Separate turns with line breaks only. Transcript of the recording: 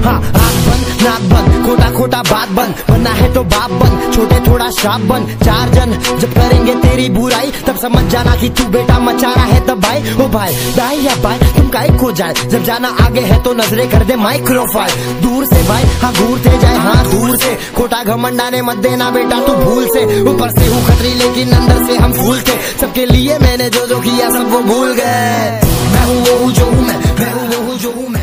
हाँ आँख बंद नाक बंद खोटा खोटा बात बंद, बनना है तो बाप बन, छोटे थोड़ा श्राप बन। 4 जन जब करेंगे तेरी बुराई तब समझ जाना कि तू बेटा मचा रहा है तब भाई। ओ भाई दाई या भाई तुम काहे खो जाए, जब जाना आगे है तो नजरे कर दे माइक्रोफाइल। दूर से भाई हाँ घूरते जाए हाँ दूर से, खोटा घमंडाने मत देना बेटा तू भूल से। ऊपर से हूँ खतरी लेकिन अंदर से हम फूल थे, सबके लिए मैंने जो जो किया सब वो भूल गए। मैं हूँ वो हूँ जो हूँ मैं हूँ वो हूँ जो हूँ मैं।